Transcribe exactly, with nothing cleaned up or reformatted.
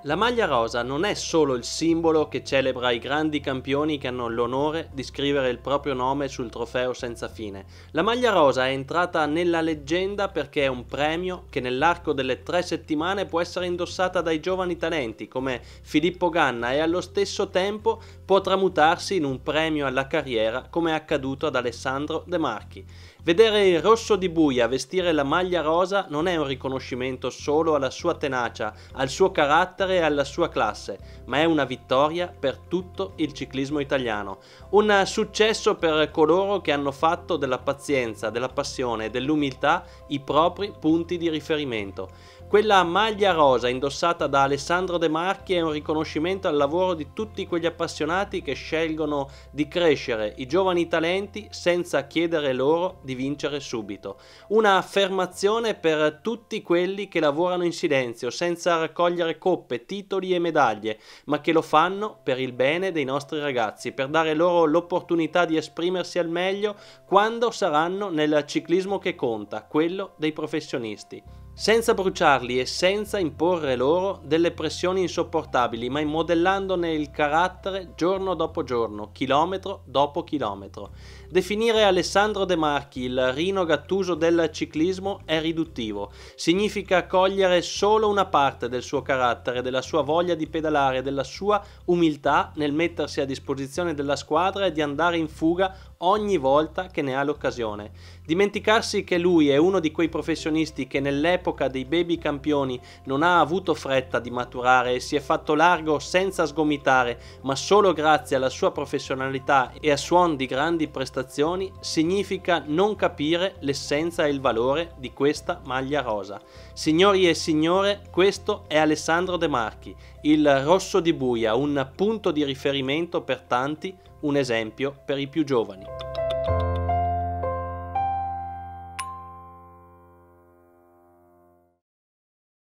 La maglia rosa non è solo il simbolo che celebra i grandi campioni che hanno l'onore di scrivere il proprio nome sul trofeo senza fine. La maglia rosa è entrata nella leggenda perché è un premio che nell'arco delle tre settimane può essere indossata dai giovani talenti come Filippo Ganna e allo stesso tempo può tramutarsi in un premio alla carriera come è accaduto ad Alessandro De Marchi. Vedere il rosso di Buia vestire la maglia rosa non è un riconoscimento solo alla sua tenacia, al suo carattere e alla sua classe, ma è una vittoria per tutto il ciclismo italiano. Un successo per coloro che hanno fatto della pazienza, della passione e dell'umiltà i propri punti di riferimento. Quella maglia rosa indossata da Alessandro De Marchi è un riconoscimento al lavoro di tutti quegli appassionati che scelgono di crescere i giovani talenti senza chiedere loro di vincere subito. Una affermazione per tutti quelli che lavorano in silenzio, senza raccogliere coppe, titoli e medaglie, ma che lo fanno per il bene dei nostri ragazzi, per dare loro l'opportunità di esprimersi al meglio quando saranno nel ciclismo che conta, quello dei professionisti. Senza bruciarli e senza imporre loro delle pressioni insopportabili, ma modellandone il carattere giorno dopo giorno, chilometro dopo chilometro. Definire Alessandro De Marchi il Rino Gattuso del ciclismo è riduttivo. Significa cogliere solo una parte del suo carattere, della sua voglia di pedalare, della sua umiltà nel mettersi a disposizione della squadra e di andare in fuga ogni volta che ne ha l'occasione. Dimenticarsi che lui è uno di quei professionisti che nell'epoca dei baby campioni non ha avuto fretta di maturare e si è fatto largo senza sgomitare, ma solo grazie alla sua professionalità e a suon di grandi prestazioni, significa non capire l'essenza e il valore di questa maglia rosa. Signori e signore, questo è Alessandro De Marchi, il rosso di Buia, un punto di riferimento per tanti, un esempio per i più giovani.